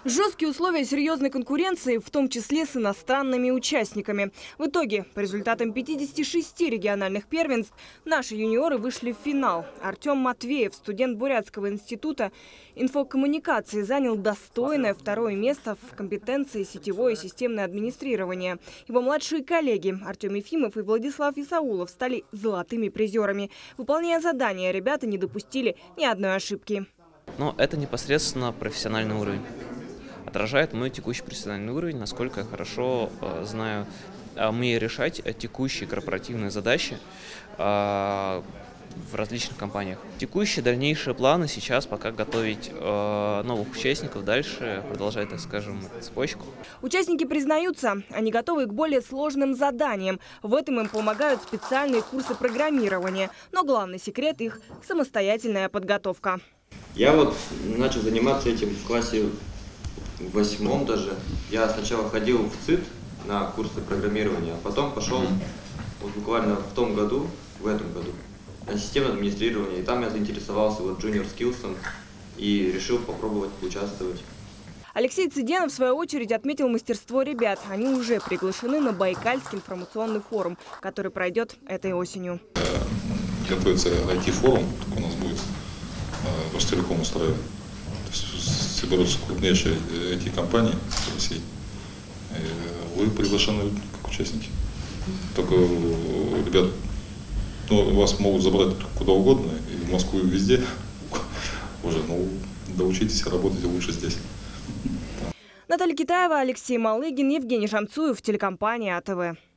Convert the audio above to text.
Жесткие условия серьезной конкуренции, в том числе с иностранными участниками. В итоге, по результатам 56 региональных первенств, наши юниоры вышли в финал. Артем Матвеев, студент Бурятского института инфокоммуникации, занял достойное второе место в компетенции сетевое и системное администрирование. Его младшие коллеги Артем Ефимов и Владислав Исаулов стали золотыми призерами. Выполняя задания, ребята не допустили ни одной ошибки. Но это непосредственно профессиональный уровень. Отражает мой текущий профессиональный уровень, насколько я хорошо умею решать текущие корпоративные задачи в различных компаниях. Текущие дальнейшие планы сейчас пока готовить новых участников, дальше продолжать, так скажем, цепочку. Участники признаются, они готовы к более сложным заданиям. В этом им помогают специальные курсы программирования. Но главный секрет их – самостоятельная подготовка. Я начал заниматься этим в классе 8 даже. Я сначала ходил в ЦИТ на курсы программирования, а потом пошел буквально в этом году, на системное администрирование. И там я заинтересовался Junior Skills и решил попробовать поучаствовать. Алексей Циденов, в свою очередь, отметил мастерство ребят. Они уже приглашены на Байкальский информационный форум, который пройдет этой осенью. Готовится IT-форум, у нас будет Ростелеком устраивать. Соберутся крупнейшие IT-компании России. Вы приглашены как участники. Только, ребят, вас могут забрать куда угодно, и в Москву, и везде. Уже, доучитесь, работайте лучше здесь. Наталья Китаева, Алексей Малыгин, Евгений Шамцуев, телекомпания АТВ.